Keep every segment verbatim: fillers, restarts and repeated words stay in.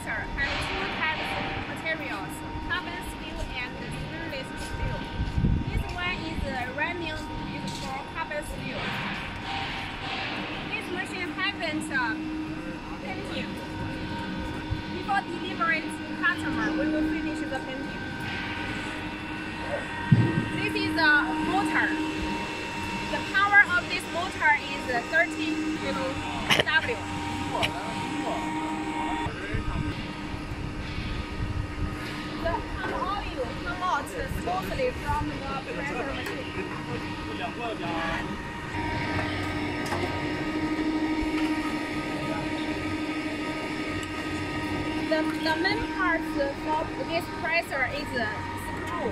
compressor have two types of materials, carbon steel and stainless steel. This one is running is for carbon steel. This machine haven't uh, painting. Before delivering to customer, we will finish the painting. This is a motor. The power of this motor is thirty kilowatt. The palm oil comes out smoothly from the pressure machine. The, the main part for this pressure is a screw.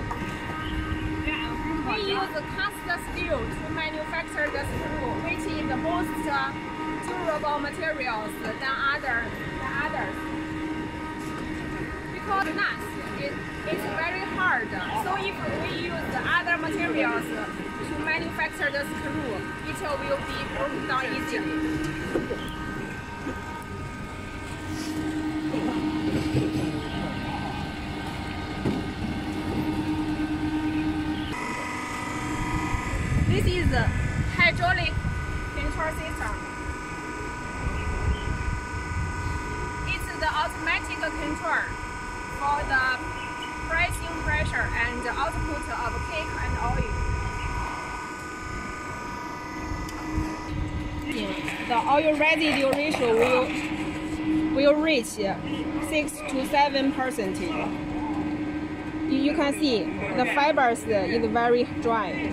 We use cast steel to manufacture the screw, which is the most uh, durable materials than other than others. Because nuts it, it's very hard. So if we use other materials to manufacture the screw, it will be broken down easily. This is the hydraulic control system. It's the automatic control for the pressing pressure and the output of cake and oil. The oil residue ratio will, will reach six to seven percent. You can see the fibers is very dry.